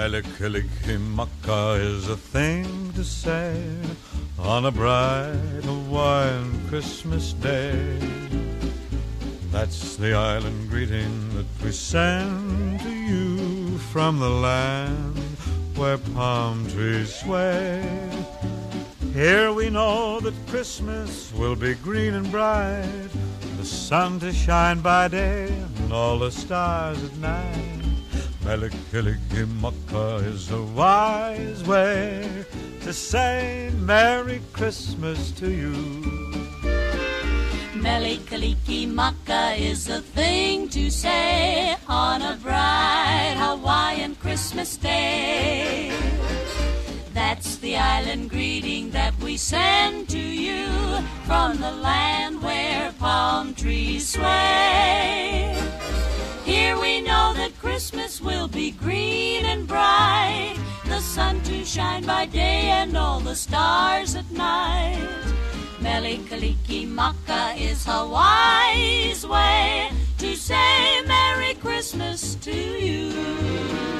Mele Kalikimaka is a thing to say on a bright Hawaiian Christmas day. That's the island greeting that we send to you from the land where palm trees sway. Here we know that Christmas will be green and bright, the sun to shine by day and all the stars at night. Mele Kalikimaka is a wise way to say Merry Christmas to you. Mele Kalikimaka is a thing to say on a bright Hawaiian Christmas day. That's the island greeting that we send to you from the land where palm trees sway. Here we know that Christmas will be green and bright, the sun to shine by day and all the stars at night. Mele Kalikimaka is Hawaii's way to say Merry Christmas to you.